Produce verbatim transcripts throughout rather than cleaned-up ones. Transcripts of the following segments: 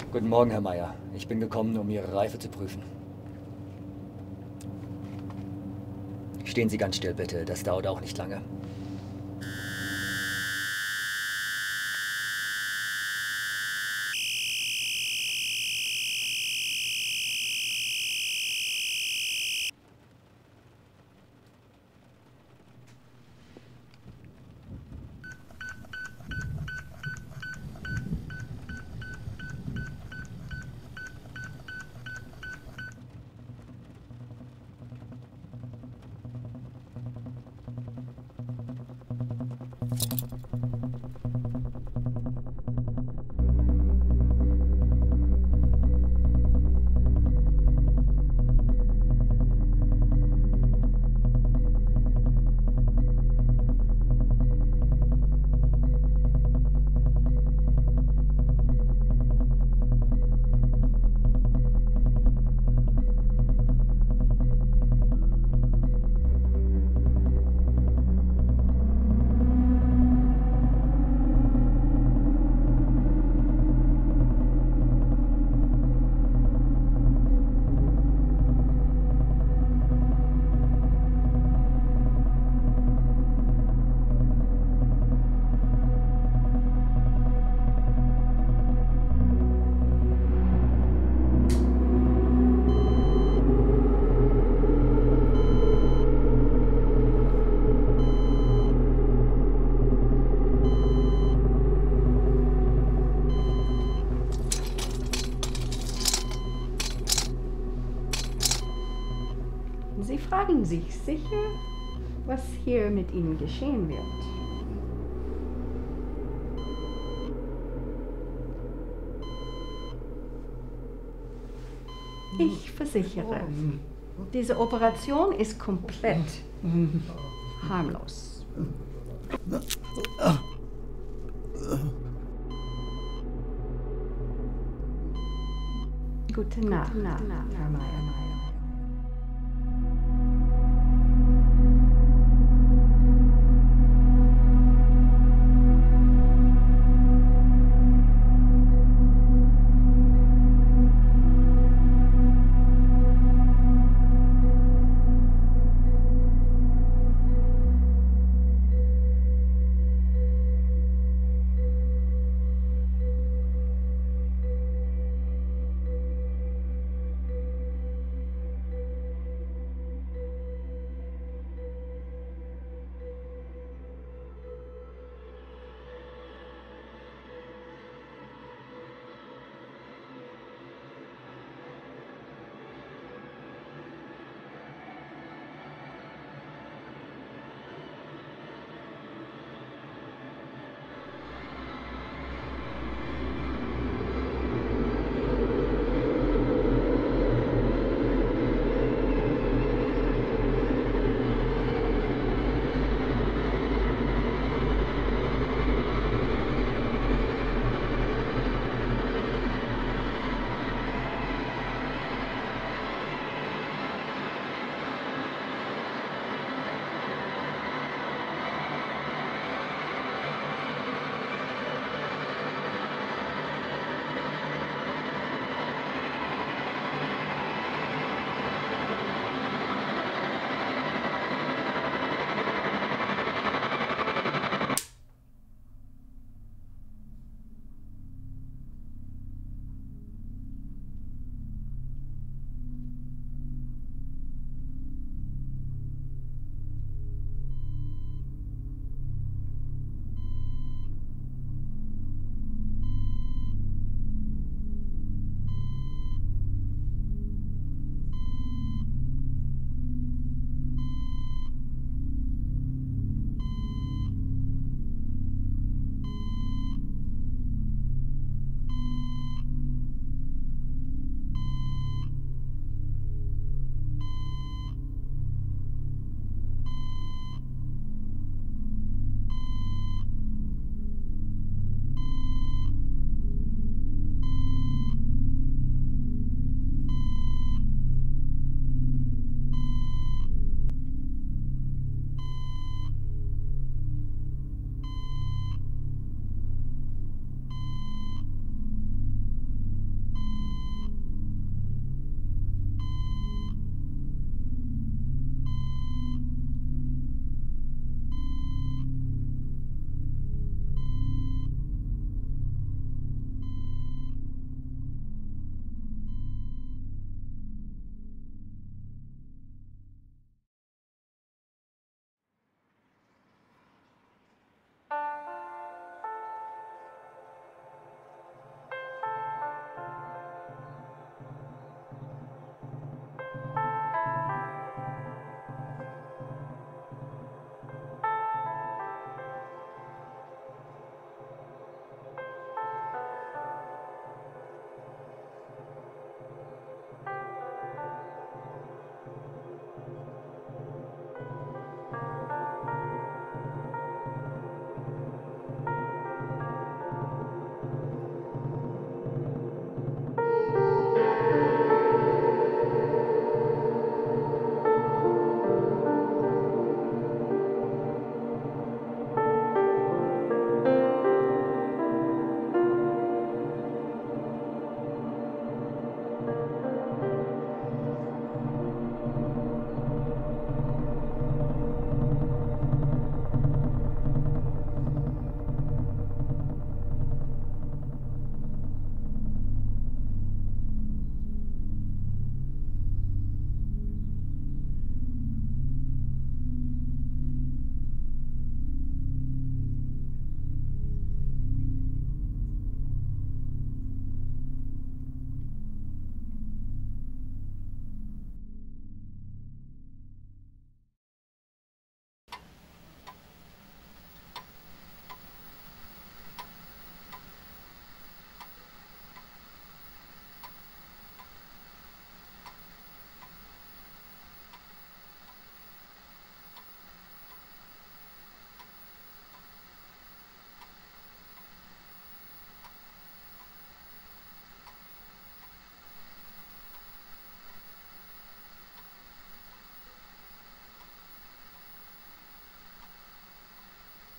Guten Morgen, Herr Meier. Ich bin gekommen, um Ihre Reife zu prüfen. Stehen Sie ganz still, bitte. Das dauert auch nicht lange. Sie fragen sich sicher, was hier mit Ihnen geschehen wird. Ich versichere, diese Operation ist komplett harmlos. Gute Nacht, Herr Meier.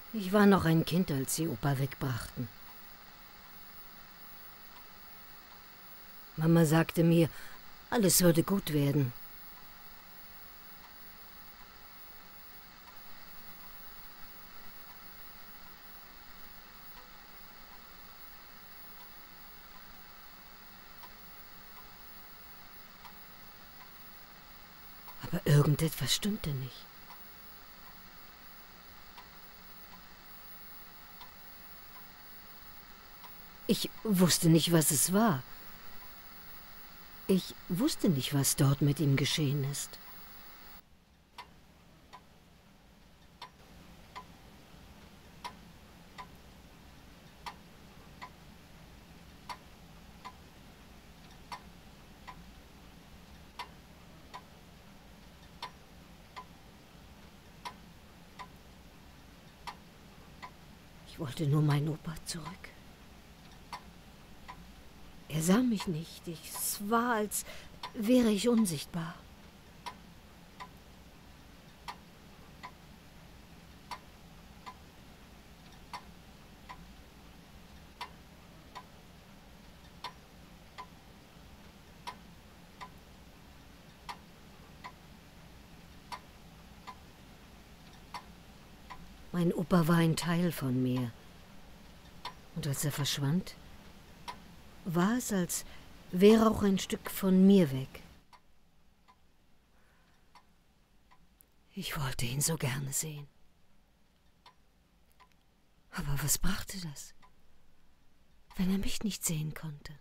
Ich war noch ein Kind, als sie Opa wegbrachten. Mama sagte mir, alles würde gut werden. Aber irgendetwas stimmte nicht. Ich wusste nicht, was es war. Ich wusste nicht, was dort mit ihm geschehen ist. Ich wollte nur meinen Opa zurück. Er sah mich nicht. Ich, es war, als wäre ich unsichtbar. Mein Opa war ein Teil von mir. Und als er verschwand, war es, als wäre auch ein Stück von mir weg. Ich wollte ihn so gerne sehen. Aber was brachte das, wenn er mich nicht sehen konnte?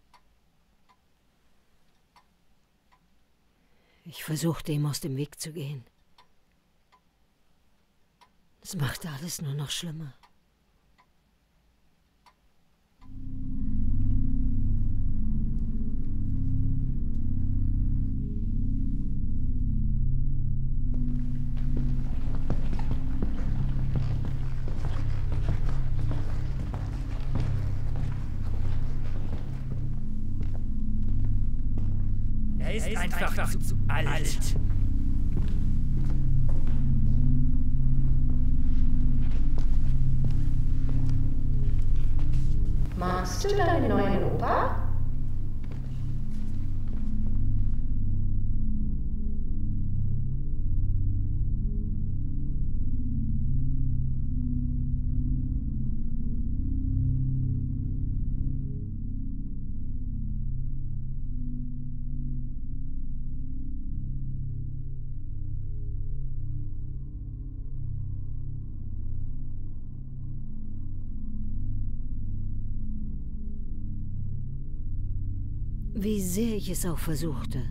Ich versuchte, ihm aus dem Weg zu gehen. Es machte alles nur noch schlimmer. Er ist, er ist einfach, einfach zu alt. alt. Magst du deinen neuen Opa? Wie sehr ich es auch versuchte,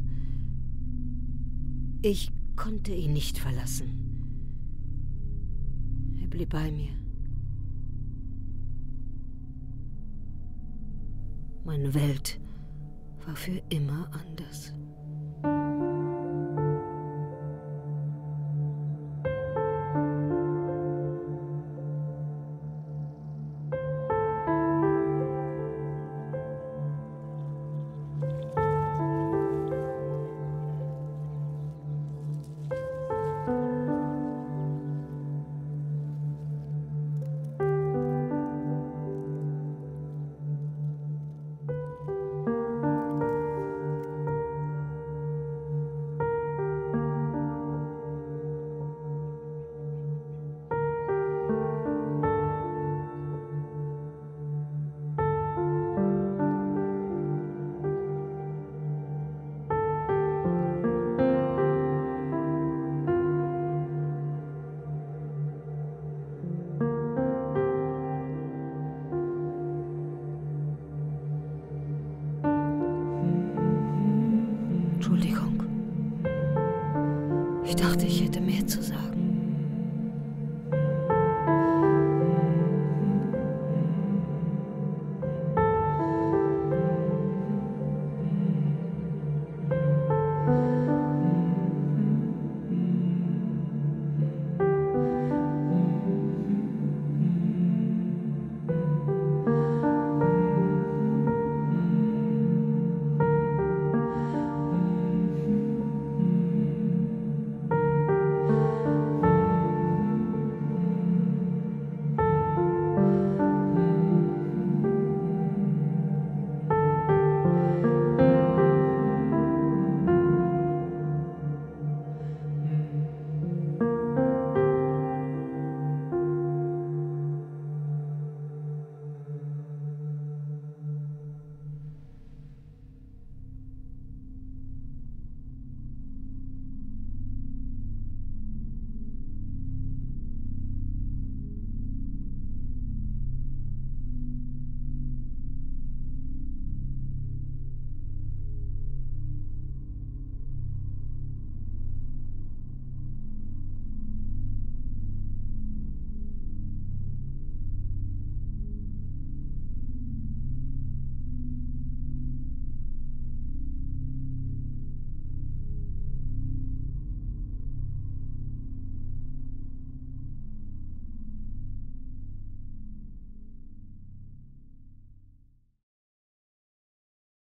ich konnte ihn nicht verlassen. Er blieb bei mir. Meine Welt war für immer anders. Entschuldigung. Ich dachte, ich hätte mehr zu sagen.